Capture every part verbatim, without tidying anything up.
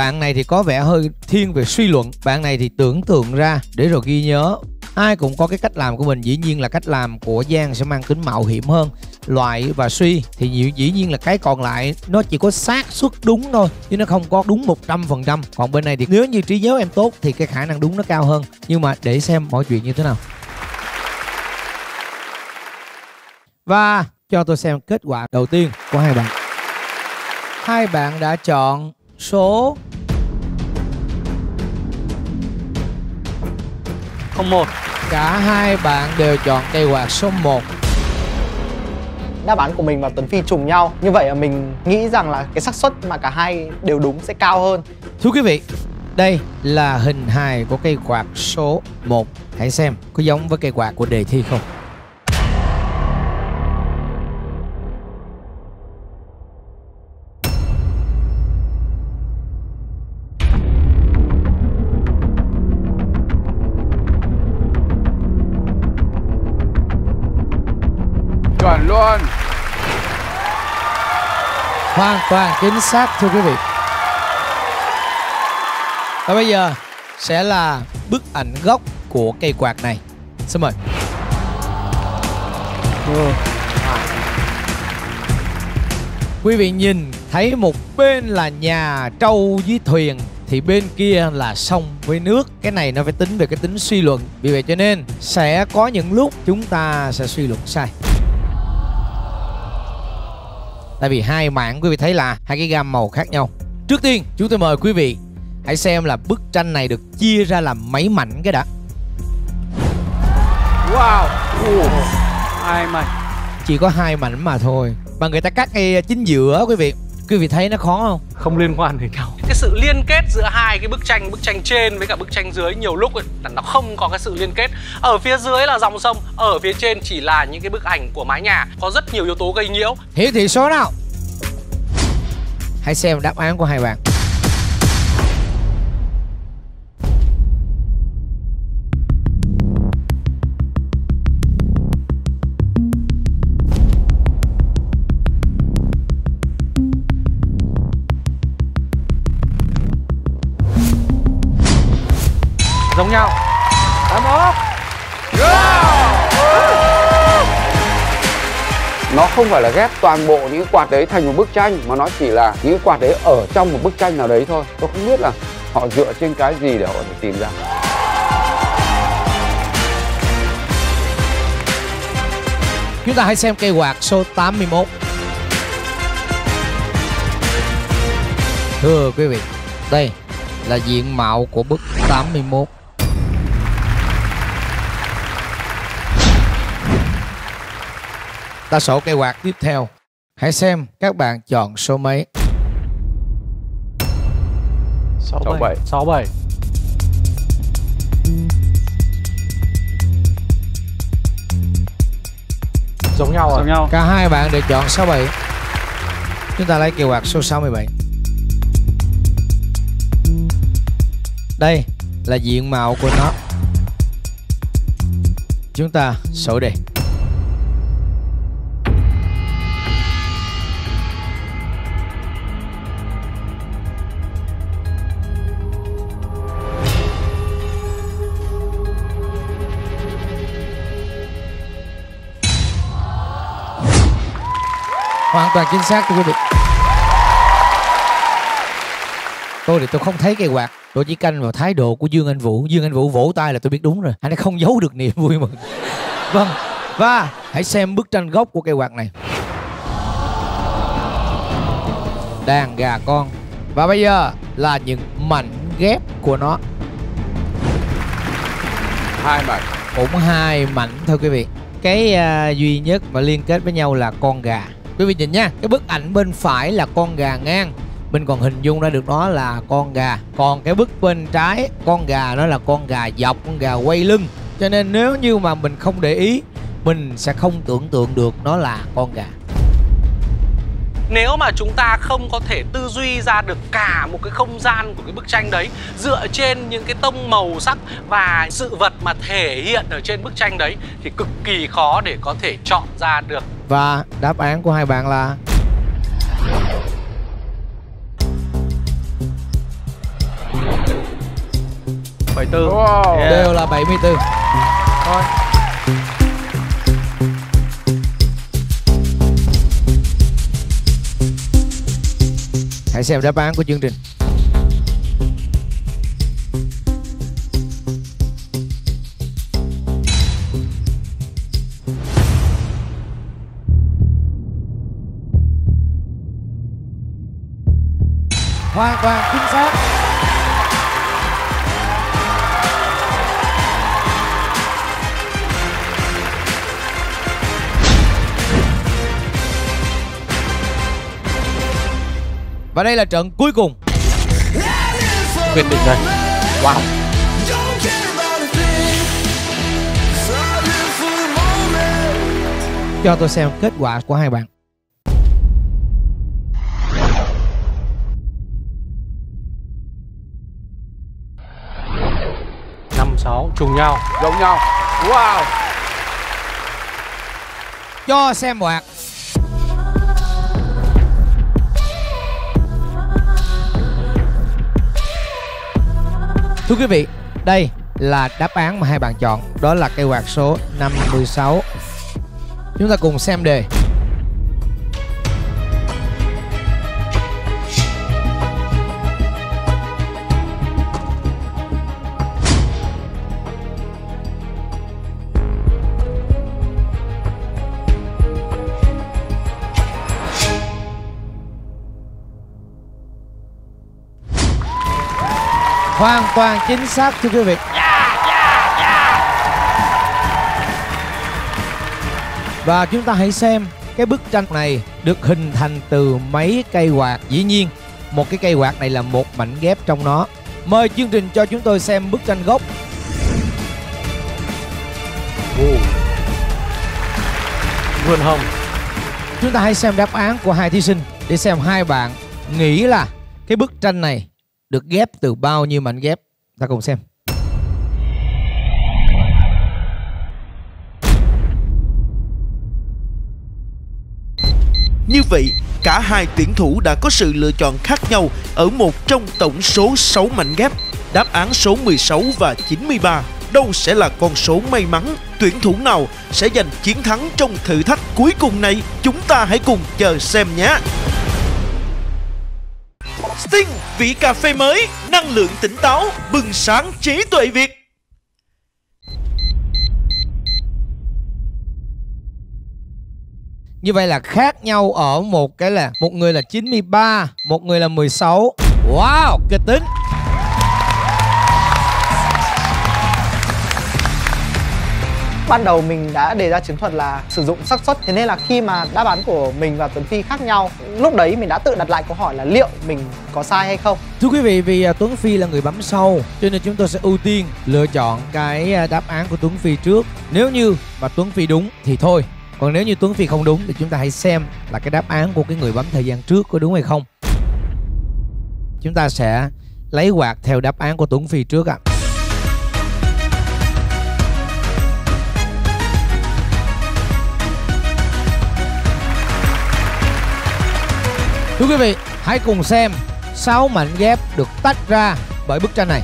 Bạn này thì có vẻ hơi thiên về suy luận. Bạn này thì tưởng tượng ra để rồi ghi nhớ. Ai cũng có cái cách làm của mình. Dĩ nhiên là cách làm của Giang sẽ mang tính mạo hiểm hơn. Loại và Suy thì dĩ nhiên là cái còn lại nó chỉ có xác suất đúng thôi, chứ nó không có đúng một trăm phần trăm. Còn bên này thì nếu như trí nhớ em tốt thì cái khả năng đúng nó cao hơn. Nhưng mà để xem mọi chuyện như thế nào. Và cho tôi xem kết quả đầu tiên của hai bạn. Hai bạn đã chọn số không một. Cả hai bạn đều chọn cây quạt số một. Đáp án của mình và Tuấn Phi trùng nhau. Như vậy là mình nghĩ rằng là cái xác suất mà cả hai đều đúng sẽ cao hơn. Thưa quý vị, đây là hình hài của cây quạt số một. Hãy xem có giống với cây quạt của đề thi không. Chuẩn luôn. Hoàn toàn chính xác thưa quý vị. Và bây giờ sẽ là bức ảnh gốc của cây quạt này. Xin mời. Ừ. Quý vị nhìn thấy một bên là nhà trâu với thuyền, thì bên kia là sông với nước. Cái này nó phải tính về cái tính suy luận. Vì vậy cho nên sẽ có những lúc chúng ta sẽ suy luận sai. Tại vì hai mảng quý vị thấy là hai cái gam màu khác nhau. Trước tiên chúng tôi mời quý vị hãy xem là bức tranh này được chia ra làm mấy mảnh cái đã. Wow. uh, Hai mảnh. Chỉ có hai mảnh mà thôi. Mà người ta cắt ngay chính giữa quý vị. Quý vị thấy nó khó không? Không liên quan đến nhau. Cái sự liên kết giữa hai cái bức tranh, bức tranh trên với cả bức tranh dưới nhiều lúc ấy, là nó không có cái sự liên kết. Ở phía dưới là dòng sông, ở phía trên chỉ là những cái bức ảnh của mái nhà. Có rất nhiều yếu tố gây nhiễu. Hiển thị số nào? Hãy xem đáp án của hai bạn. Giống nhau. tám mốt. Nó không phải là ghép toàn bộ những quạt đấy thành một bức tranh, mà nó chỉ là những quạt đấy ở trong một bức tranh nào đấy thôi. Tôi không biết là họ dựa trên cái gì để họ có thể tìm ra. Chúng ta hãy xem cây quạt số tám mươi mốt. Thưa quý vị, đây là diện mạo của bức tám mươi mốt. Ta sổ cây quạt tiếp theo. Hãy xem các bạn chọn số mấy. Sáu bảy. Sáu bảy. Giống nhau rồi. Giống nhau. Cả hai bạn đều chọn sáu bảy. Chúng ta lấy cây quạt số sáu mươi bảy. Đây là diện mạo của nó. Chúng ta sổ đề. Hoàn toàn chính xác thưa quý vị. Tôi thì tôi không thấy cây quạt. Tôi chỉ canh vào thái độ của Dương Anh Vũ. Dương Anh Vũ vỗ tay là tôi biết đúng rồi. Anh ấy không giấu được niềm vui mừng. Vâng. Và hãy xem bức tranh gốc của cây quạt này. Đàn gà con. Và bây giờ là những mảnh ghép của nó. Hai mảnh. Cũng hai mảnh thôi quý vị. Cái uh, duy nhất mà liên kết với nhau là con gà. Quý vị nhìn nha, cái bức ảnh bên phải là con gà ngang, mình còn hình dung ra được đó là con gà. Còn cái bức bên trái, con gà nó là con gà dọc, con gà quay lưng. Cho nên nếu như mà mình không để ý, mình sẽ không tưởng tượng được nó là con gà. Nếu mà chúng ta không có thể tư duy ra được cả một cái không gian của cái bức tranh đấy dựa trên những cái tông màu sắc và sự vật mà thể hiện ở trên bức tranh đấy, thì cực kỳ khó để có thể chọn ra được. Và đáp án của hai bạn là bảy mươi tư. Wow. Yeah. Đều là bảy mươi tư. Thôi. Hãy xem đáp án của chương trình. Hoàn toàn chính xác. Và đây là trận cuối cùng. Quyết định đây. Wow. Cho tôi xem kết quả của hai bạn. Năm sáu trùng nhau. Giống nhau. Wow. Cho xem quạt. Thưa quý vị, đây là đáp án mà hai bạn chọn. Đó là cây quạt số năm mươi sáu. Chúng ta cùng xem đề. Hoàn toàn chính xác thưa quý vị. Và chúng ta hãy xem cái bức tranh này được hình thành từ mấy cây quạt. Dĩ nhiên một cái cây quạt này là một mảnh ghép trong nó. Mời chương trình cho chúng tôi xem bức tranh gốc. Vườn hồng. Chúng ta hãy xem đáp án của hai thí sinh để xem hai bạn nghĩ là cái bức tranh này được ghép từ bao nhiêu mảnh ghép. Ta cùng xem. Như vậy, cả hai tuyển thủ đã có sự lựa chọn khác nhau ở một trong tổng số sáu mảnh ghép. Đáp án số mười sáu và chín mươi ba đâu sẽ là con số may mắn? Tuyển thủ nào sẽ giành chiến thắng trong thử thách cuối cùng này? Chúng ta hãy cùng chờ xem nhé! Sting, vị cà phê mới, năng lượng tỉnh táo, bừng sáng trí tuệ Việt. Như vậy là khác nhau ở một cái là một người là chín mươi ba, một người là mười sáu. Wow, kịch tính. Ban đầu mình đã đề ra chiến thuật là sử dụng xác suất, thế nên là khi mà đáp án của mình và Tuấn Phi khác nhau, lúc đấy mình đã tự đặt lại câu hỏi là liệu mình có sai hay không. Thưa quý vị, vì Tuấn Phi là người bấm sâu cho nên chúng tôi sẽ ưu tiên lựa chọn cái đáp án của Tuấn Phi trước. Nếu như mà Tuấn Phi đúng thì thôi, còn nếu như Tuấn Phi không đúng thì chúng ta hãy xem là cái đáp án của cái người bấm thời gian trước có đúng hay không. Chúng ta sẽ lấy quạt theo đáp án của Tuấn Phi trước ạ. À. Thưa quý vị, hãy cùng xem sáu mảnh ghép được tách ra bởi bức tranh này.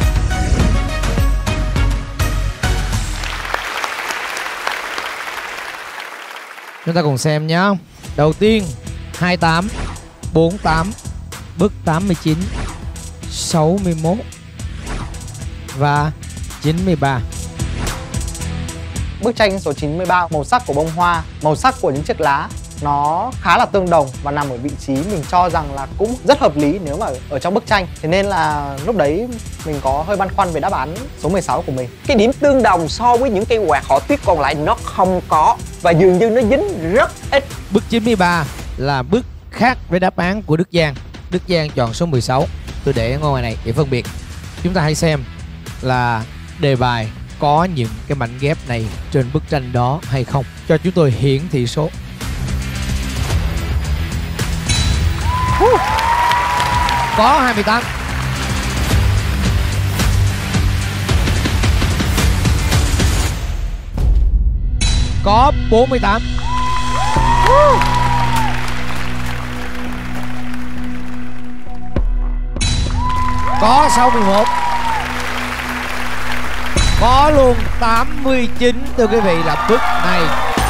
Chúng ta cùng xem nhé. Đầu tiên hai mươi tám, bốn mươi tám, bức tám mươi chín, sáu mươi mốt và chín mươi ba. Bức tranh số chín mươi ba, màu sắc của bông hoa, màu sắc của những chiếc lá nó khá là tương đồng và nằm ở vị trí mình cho rằng là cũng rất hợp lý nếu mà ở trong bức tranh. Thế nên là lúc đấy mình có hơi băn khoăn về đáp án số mười sáu của mình. Cái điểm tương đồng so với những cây quạt họa tiết còn lại nó không có, và dường như nó dính rất ít. Bức chín mươi ba là bức khác với đáp án của Đức Giang. Đức Giang chọn số mười sáu. Tôi để ở ngoài này để phân biệt. Chúng ta hãy xem là đề bài có những cái mảnh ghép này trên bức tranh đó hay không. Cho chúng tôi hiển thị số. Có hai mươi tám. Có bốn mươi tám. Có sáu mươi mốt. Có luôn tám mươi chín thưa quý vị là bước này.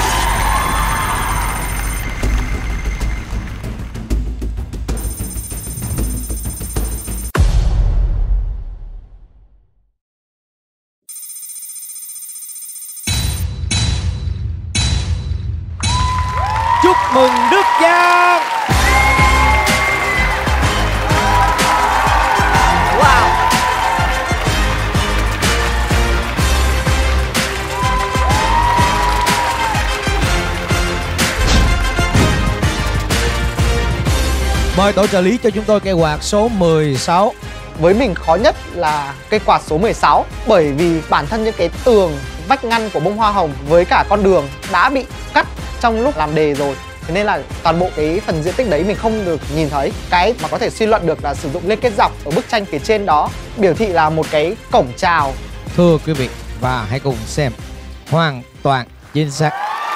Chúc mừng Đức Giang. Wow. Mời tổ trợ lý cho chúng tôi cây quạt số mười sáu. Với mình khó nhất là cây quạt số mười sáu, bởi vì bản thân những cái tường vách ngăn của bông hoa hồng với cả con đường đã bị cắt trong lúc làm đề rồi. Thế nên là toàn bộ cái phần diện tích đấy mình không được nhìn thấy. Cái mà có thể suy luận được là sử dụng liên kết dọc ở bức tranh phía trên đó biểu thị là một cái cổng chào. Thưa quý vị, và hãy cùng xem. Hoàn toàn chính xác.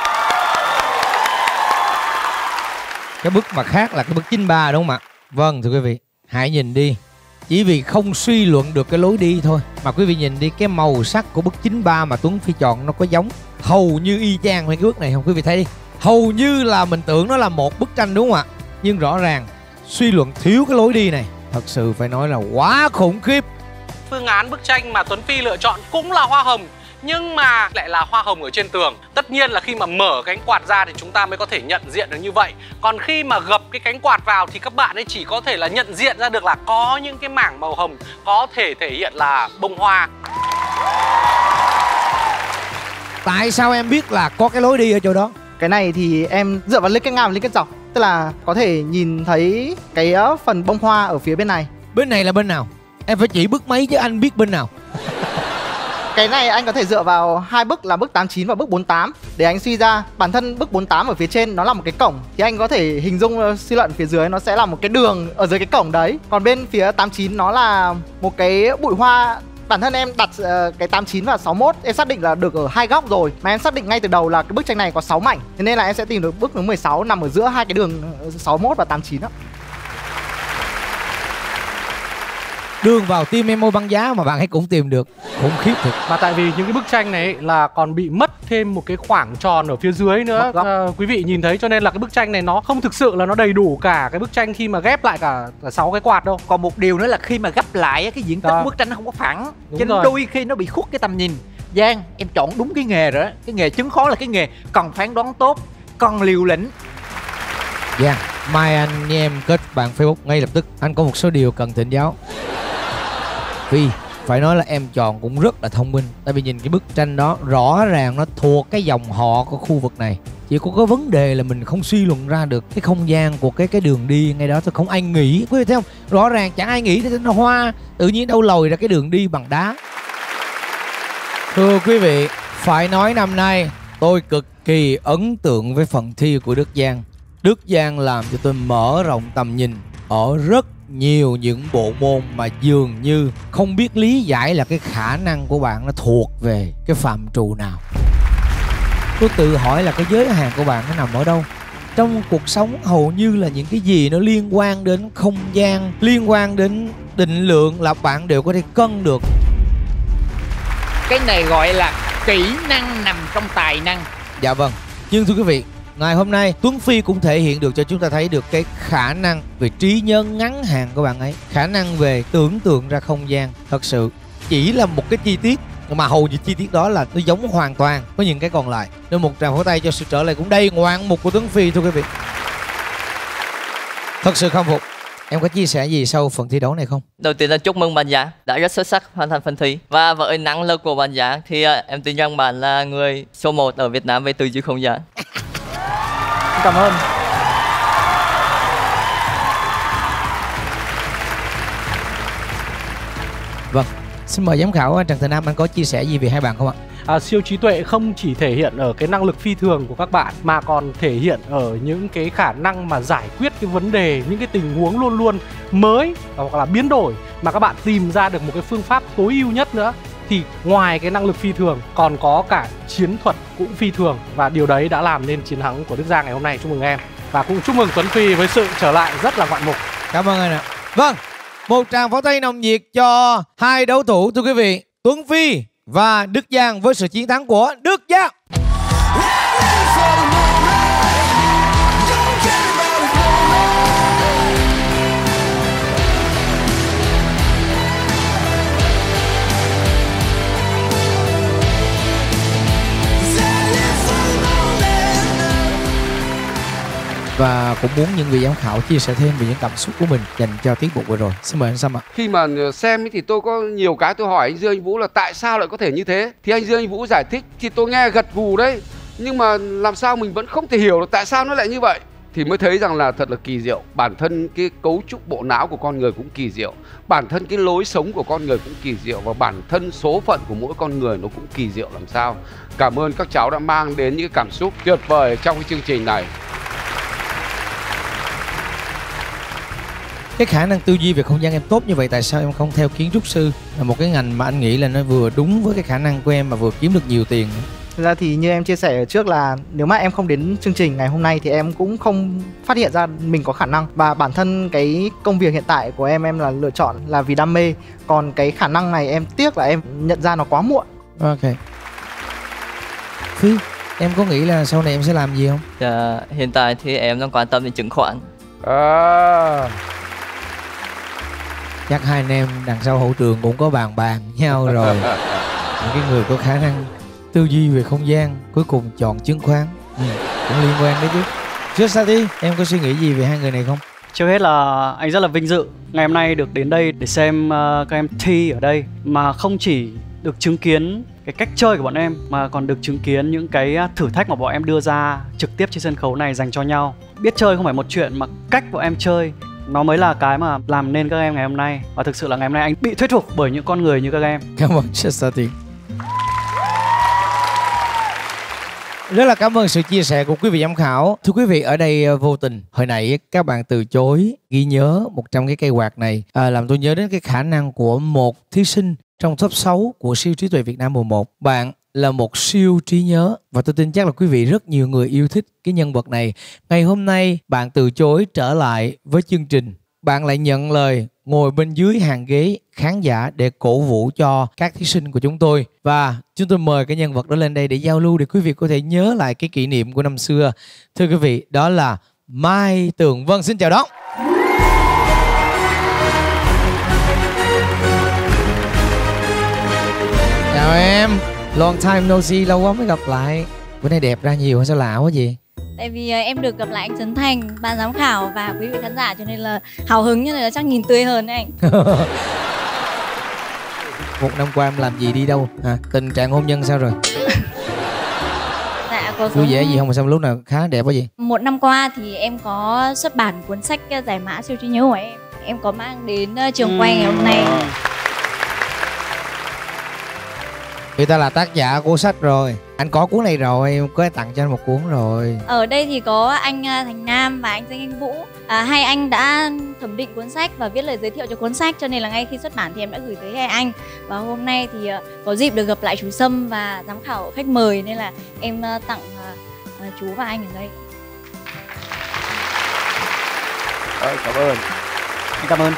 Cái bức mà khác là cái bức chín ba đúng không ạ? Vâng thưa quý vị, hãy nhìn đi. Chỉ vì không suy luận được cái lối đi thôi mà quý vị nhìn đi, cái màu sắc của bức chín ba mà Tuấn Phi chọn nó có giống hầu như y chang với cái bức này không? Quý vị thấy đi, hầu như là mình tưởng nó là một bức tranh đúng không ạ? Nhưng rõ ràng suy luận thiếu cái lối đi này thật sự phải nói là quá khủng khiếp. Phương án bức tranh mà Tuấn Phi lựa chọn cũng là hoa hồng, nhưng mà lại là hoa hồng ở trên tường. Tất nhiên là khi mà mở cánh quạt ra thì chúng ta mới có thể nhận diện được như vậy. Còn khi mà gập cái cánh quạt vào thì các bạn ấy chỉ có thể là nhận diện ra được là có những cái mảng màu hồng có thể thể hiện là bông hoa. Tại sao em biết là có cái lối đi ở chỗ đó? Cái này thì em dựa vào liên kết ngang và liên kết dọc. Tức là có thể nhìn thấy cái phần bông hoa ở phía bên này. Bên này là bên nào? Em phải chỉ bức mấy chứ anh biết bên nào. Cái này anh có thể dựa vào hai bức là bức tám chín và bức bốn tám để anh suy ra. Bản thân bức bốn tám ở phía trên nó là một cái cổng, thì anh có thể hình dung suy luận phía dưới nó sẽ là một cái đường ở dưới cái cổng đấy. Còn bên phía tám chín nó là một cái bụi hoa. Bản thân em đặt uh, cái tám chín và sáu mốt em xác định là được ở hai góc rồi, mà em xác định ngay từ đầu là cái bức tranh này có sáu mảnh. Thế nên là em sẽ tìm được bức thứ mười sáu nằm ở giữa hai cái đường sáu mốt và tám chín đó. Đường vào tim em môi băng giá mà bạn ấy cũng tìm được, khủng khiếp thật. Và tại vì những cái bức tranh này là còn bị mất thêm một cái khoảng tròn ở phía dưới nữa, à, quý vị nhìn thấy, cho nên là cái bức tranh này nó không thực sự là nó đầy đủ cả cái bức tranh khi mà ghép lại cả cả sáu cái quạt đâu. Còn một điều nữa là khi mà gấp lại cái diện tích à. của bức tranh nó không có phẳng, Đúng cho nên rồi. đôi khi nó bị khuất cái tầm nhìn. Giang, em chọn đúng cái nghề rồi đó. Cái nghề chứng khó là cái nghề cần phán đoán tốt, cần liều lĩnh. Giang, mai anh em kết bạn Facebook ngay lập tức. Anh có một số điều cần thỉnh giáo. Vì phải nói là em chọn cũng rất là thông minh. Tại vì nhìn cái bức tranh đó rõ ràng nó thuộc cái dòng họ của khu vực này. Chỉ có cái vấn đề là mình không suy luận ra được cái không gian của cái cái đường đi ngay đó thôi. Không ai nghĩ, quý vị thấy không? Rõ ràng chẳng ai nghĩ đến nó hoa. Tự nhiên đâu lồi ra cái đường đi bằng đá. Thưa quý vị, phải nói năm nay tôi cực kỳ ấn tượng với phần thi của Đức Giang. Đức Giang làm cho tôi mở rộng tầm nhìn ở rất nhiều những bộ môn mà dường như không biết lý giải là cái khả năng của bạn nó thuộc về cái phạm trù nào. Tôi tự hỏi là cái giới hạn của bạn nó nằm ở đâu. Trong cuộc sống hầu như là những cái gì nó liên quan đến không gian, liên quan đến định lượng là bạn đều có thể cân được. Cái này gọi là kỹ năng nằm trong tài năng. Dạ vâng. Nhưng thưa quý vị, ngày hôm nay Tuấn Phi cũng thể hiện được cho chúng ta thấy được cái khả năng về trí nhớ ngắn hạn của bạn ấy, khả năng về tưởng tượng ra không gian. Thật sự chỉ là một cái chi tiết mà hầu như chi tiết đó là nó giống hoàn toàn với những cái còn lại. Nên một tràng pháo tay cho sự trở lại cũng đầy ngoạn mục của Tuấn Phi thưa quý vị. Thật sự khâm phục. Em có chia sẻ gì sau phần thi đấu này không? Đầu tiên là chúc mừng bạn Giang đã rất xuất sắc hoàn thành phần thi. Và với năng lực của bạn Giang thì uh, em tin rằng bạn là người số một ở Việt Nam về tư duy không gian. Cảm ơn. Vâng, xin mời giám khảo Trần Thành Nam, anh có chia sẻ gì về hai bạn không ạ? À, siêu trí tuệ không chỉ thể hiện ở cái năng lực phi thường của các bạn mà còn thể hiện ở những cái khả năng mà giải quyết cái vấn đề, những cái tình huống luôn luôn mới hoặc là biến đổi mà các bạn tìm ra được một cái phương pháp tối ưu nhất nữa. Thì ngoài cái năng lực phi thường còn có cả chiến thuật cũng phi thường, và điều đấy đã làm nên chiến thắng của Đức Giang ngày hôm nay. Chúc mừng em, và cũng chúc mừng Tuấn Phi với sự trở lại rất là ngoạn mục. Cảm ơn anh ạ. Vâng, một tràng pháo tay nồng nhiệt cho hai đấu thủ thưa quý vị. Tuấn Phi Và Đức Giang với sự chiến thắng của Đức Giang. Và cũng muốn những người giám khảo chia sẻ thêm về những cảm xúc của mình dành cho tiết mục vừa rồi. Xin mời anh Sâm ạ. Khi mà xem ấy thì tôi có nhiều cái tôi hỏi anh Dương Anh Vũ là tại sao lại có thể như thế. Thì anh Dương Anh Vũ giải thích thì tôi nghe gật gù đấy. Nhưng mà làm sao mình vẫn không thể hiểu được tại sao nó lại như vậy. Thì mới thấy rằng là thật là kỳ diệu. Bản thân cái cấu trúc bộ não của con người cũng kỳ diệu. Bản thân cái lối sống của con người cũng kỳ diệu. Và bản thân số phận của mỗi con người nó cũng kỳ diệu làm sao. Cảm ơn các cháu đã mang đến những cảm xúc tuyệt vời trong cái chương trình này. Cái khả năng tư duy về không gian em tốt như vậy, tại sao em không theo kiến trúc sư, là một cái ngành mà anh nghĩ là nó vừa đúng với cái khả năng của em mà vừa kiếm được nhiều tiền? Thực ra thì như em chia sẻ ở trước là nếu mà em không đến chương trình ngày hôm nay thì em cũng không phát hiện ra mình có khả năng. Và bản thân cái công việc hiện tại của em em là lựa chọn là vì đam mê. Còn cái khả năng này em tiếc là em nhận ra nó quá muộn. Ok. Phi, em có nghĩ là sau này em sẽ làm gì không? Dạ, hiện tại thì em đang quan tâm đến chứng khoán. À. Chắc hai anh em đằng sau hậu trường cũng có bàn bàn nhau rồi. Những cái người có khả năng tư duy về không gian cuối cùng chọn chứng khoán, ừ, cũng liên quan đấy chứ. Justati, em có suy nghĩ gì về hai người này không? Trước hết là anh rất là vinh dự ngày hôm nay được đến đây để xem uh, các em thi ở đây, mà không chỉ được chứng kiến cái cách chơi của bọn em mà còn được chứng kiến những cái thử thách mà bọn em đưa ra trực tiếp trên sân khấu này dành cho nhau. Biết chơi không phải một chuyện mà cách bọn em chơi nó mới là cái mà làm nên các em ngày hôm nay. Và thực sự là ngày hôm nay anh bị thuyết phục bởi những con người như các em. Cảm ơn Justati. Rất là cảm ơn sự chia sẻ của quý vị giám khảo. Thưa quý vị, ở đây vô tình hồi nãy các bạn từ chối ghi nhớ một trăm cái cây quạt này, à, làm tôi nhớ đến cái khả năng của một thí sinh trong top sáu của siêu trí tuệ Việt Nam mùa một. Bạn là một siêu trí nhớ và tôi tin chắc là quý vị rất nhiều người yêu thích cái nhân vật này. Ngày hôm nay bạn từ chối trở lại với chương trình, bạn lại nhận lời ngồi bên dưới hàng ghế khán giả để cổ vũ cho các thí sinh của chúng tôi. Và chúng tôi mời cái nhân vật đó lên đây để giao lưu, để quý vị có thể nhớ lại cái kỷ niệm của năm xưa. Thưa quý vị, đó là Mai Tường Vân. Xin chào đón. Chào em, long time no see, lâu quá mới gặp lại. Bữa nay đẹp ra nhiều, sao lạ quá gì? Tại vì uh, em được gặp lại anh Trấn Thành, ban giám khảo và quý vị khán giả, cho nên là hào hứng, như là chắc nhìn tươi hơn đấy anh. Một năm qua em làm gì, đi đâu à? Tình trạng hôn nhân sao rồi? Dạ có vui vẻ gì không mà sao lúc nào khá đẹp quá gì? Một năm qua thì em có xuất bản cuốn sách giải mã siêu trí nhớ của em. Em có mang đến uh, trường quay ngày hôm nay. Người ta là tác giả của sách rồi. Anh có cuốn này rồi, em có tặng cho anh một cuốn rồi. Ở đây thì có anh Thành Nam và anh Danh Anh Vũ, à, hai anh đã thẩm định cuốn sách và viết lời giới thiệu cho cuốn sách, cho nên là ngay khi xuất bản thì em đã gửi tới hai anh. Và hôm nay thì uh, có dịp được gặp lại chú Sâm và giám khảo khách mời, nên là em uh, tặng uh, uh, chú và anh ở đây. Đấy, cảm ơn. Cảm ơn.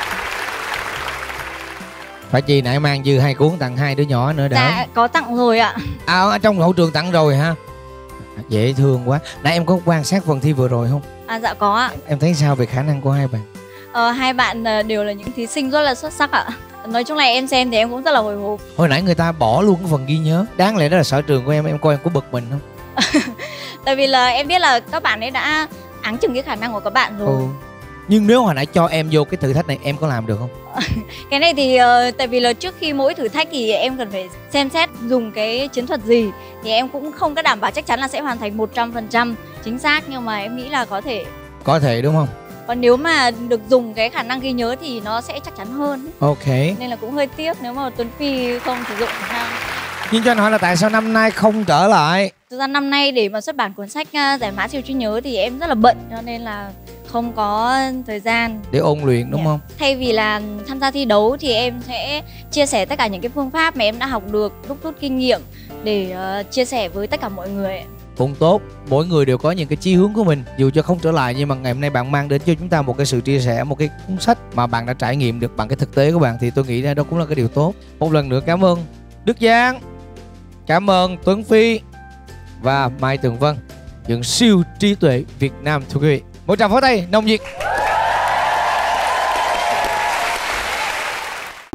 Phải chi nãy mang dư hai cuốn tặng hai đứa nhỏ nữa đỡ. Dạ có tặng rồi ạ. À, ở trong hậu trường tặng rồi hả? Dễ thương quá. Nãy em có quan sát phần thi vừa rồi không? À dạ có ạ. Em thấy sao về khả năng của hai bạn? Ờ, hai bạn đều là những thí sinh rất là xuất sắc ạ. Nói chung là em xem thì em cũng rất là hồi hộp. Hồi nãy người ta bỏ luôn cái phần ghi nhớ. Đáng lẽ đó là sở trường của em, em coi em có bực mình không? Tại vì là em biết là các bạn ấy đã áng chừng cái khả năng của các bạn rồi. Ừ. Nhưng nếu hồi nãy cho em vô cái thử thách này, em có làm được không? Cái này thì uh, tại vì là trước khi mỗi thử thách thì em cần phải xem xét dùng cái chiến thuật gì, thì em cũng không có đảm bảo chắc chắn là sẽ hoàn thành một trăm phần trăm chính xác, nhưng mà em nghĩ là có thể. Có thể đúng không? Còn nếu mà được dùng cái khả năng ghi nhớ thì nó sẽ chắc chắn hơn. Ok. Nên là cũng hơi tiếc nếu mà Tuấn Phi không sử dụng khả năng. Nhưng cho anh hỏi là tại sao năm nay không trở lại? Thực ra năm nay để mà xuất bản cuốn sách uh, giải mã siêu trí nhớ thì em rất là bận, cho nên là không có thời gian để ôn luyện, đúng không? Thay vì là tham gia thi đấu thì em sẽ chia sẻ tất cả những cái phương pháp mà em đã học được, đúc rút kinh nghiệm để uh, chia sẻ với tất cả mọi người. Cũng tốt, mỗi người đều có những cái chí hướng của mình. Dù cho không trở lại nhưng mà ngày hôm nay bạn mang đến cho chúng ta một cái sự chia sẻ, một cái cuốn sách mà bạn đã trải nghiệm được bằng cái thực tế của bạn, thì tôi nghĩ đó cũng là cái điều tốt. Một lần nữa cảm ơn Đức Giang. Cảm ơn Tuấn Phi và Mai Tường Vân, những siêu trí tuệ Việt Nam thưa quý vị. Một tràng pháo tay nồng nhiệt.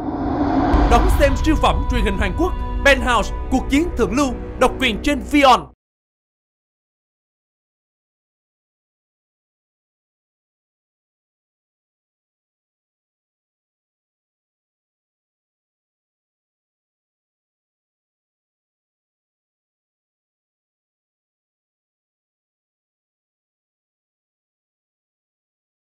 Đón xem siêu phẩm truyền hình Hàn Quốc Penthouse, cuộc chiến thượng lưu, độc quyền trên Vion.